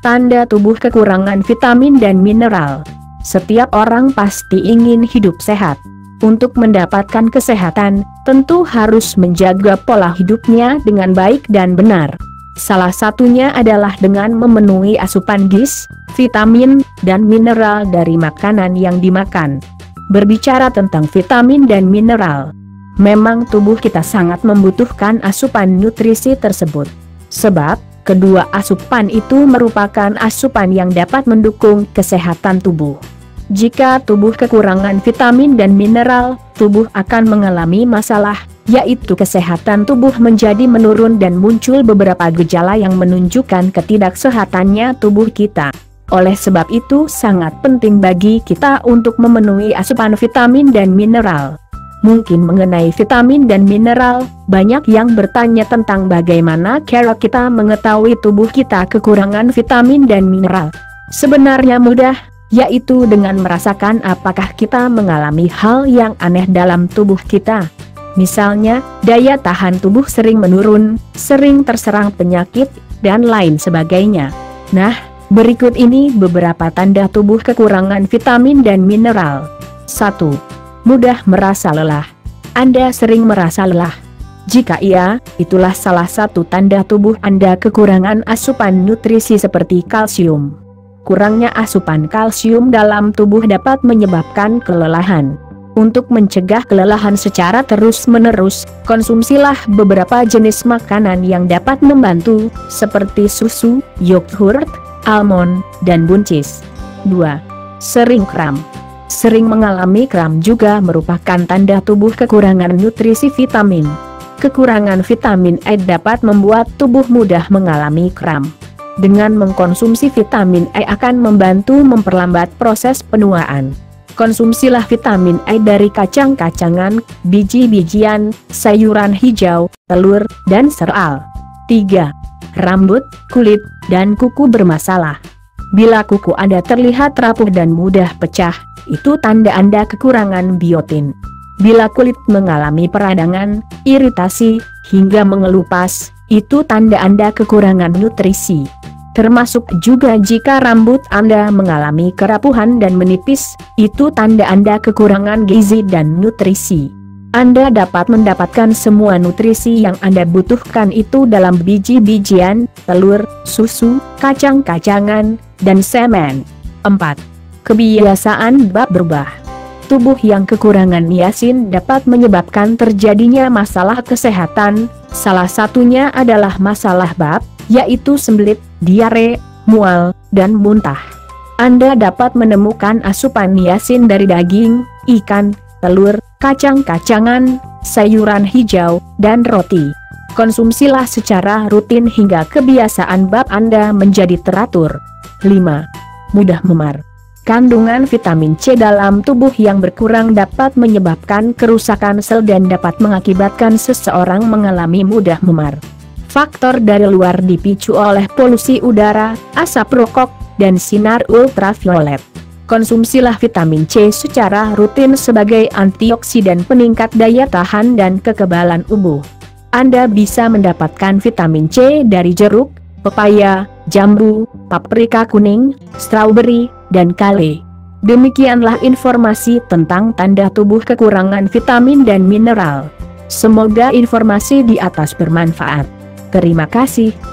Tanda tubuh kekurangan vitamin dan mineral. Setiap orang pasti ingin hidup sehat. Untuk mendapatkan kesehatan, tentu harus menjaga pola hidupnya dengan baik dan benar. Salah satunya adalah dengan memenuhi asupan gizi, vitamin, dan mineral dari makanan yang dimakan. Berbicara tentang vitamin dan mineral, memang tubuh kita sangat membutuhkan asupan nutrisi tersebut. Sebab, kedua asupan itu merupakan asupan yang dapat mendukung kesehatan tubuh. Jika tubuh kekurangan vitamin dan mineral, tubuh akan mengalami masalah, yaitu kesehatan tubuh menjadi menurun dan muncul beberapa gejala yang menunjukkan ketidaksehatannya tubuh kita. Oleh sebab itu sangat penting bagi kita untuk memenuhi asupan vitamin dan mineral. Mungkin mengenai vitamin dan mineral, banyak yang bertanya tentang bagaimana cara kita mengetahui tubuh kita kekurangan vitamin dan mineral. Sebenarnya mudah, yaitu dengan merasakan apakah kita mengalami hal yang aneh dalam tubuh kita. Misalnya, daya tahan tubuh sering menurun, sering terserang penyakit, dan lain sebagainya. Nah, berikut ini beberapa tanda tubuh kekurangan vitamin dan mineral. 1. Mudah merasa lelah. Anda sering merasa lelah? Jika iya, itulah salah satu tanda tubuh Anda kekurangan asupan nutrisi seperti kalsium. Kurangnya asupan kalsium dalam tubuh dapat menyebabkan kelelahan. Untuk mencegah kelelahan secara terus-menerus, konsumsilah beberapa jenis makanan yang dapat membantu, seperti susu, yogurt, almond, dan buncis. 2. Sering kram. Sering mengalami kram juga merupakan tanda tubuh kekurangan nutrisi vitamin. Kekurangan vitamin E dapat membuat tubuh mudah mengalami kram. Dengan mengkonsumsi vitamin E akan membantu memperlambat proses penuaan. Konsumsilah vitamin E dari kacang-kacangan, biji-bijian, sayuran hijau, telur, dan sereal. 3. Rambut, kulit, dan kuku bermasalah. Bila kuku Anda terlihat rapuh dan mudah pecah, itu tanda Anda kekurangan biotin. Bila kulit mengalami peradangan, iritasi, hingga mengelupas, itu tanda Anda kekurangan nutrisi. Termasuk juga jika rambut Anda mengalami kerapuhan dan menipis, itu tanda Anda kekurangan gizi dan nutrisi. Anda dapat mendapatkan semua nutrisi yang Anda butuhkan itu dalam biji-bijian, telur, susu, kacang-kacangan, dan semen. 4. Kebiasaan bab berubah. Tubuh yang kekurangan niacin dapat menyebabkan terjadinya masalah kesehatan, salah satunya adalah masalah bab, yaitu sembelit, diare, mual, dan muntah. Anda dapat menemukan asupan niacin dari daging, ikan, telur, kacang-kacangan, sayuran hijau, dan roti. Konsumsilah secara rutin hingga kebiasaan bab Anda menjadi teratur. 5. Mudah memar. Kandungan vitamin C dalam tubuh yang berkurang dapat menyebabkan kerusakan sel dan dapat mengakibatkan seseorang mengalami mudah memar. Faktor dari luar dipicu oleh polusi udara, asap rokok, dan sinar ultraviolet. Konsumsilah vitamin C secara rutin sebagai antioksidan peningkat daya tahan dan kekebalan tubuh. Anda bisa mendapatkan vitamin C dari jeruk, pepaya, jambu, paprika kuning, strawberry, dan kale. Demikianlah informasi tentang tanda tubuh kekurangan vitamin dan mineral. Semoga informasi di atas bermanfaat. Terima kasih.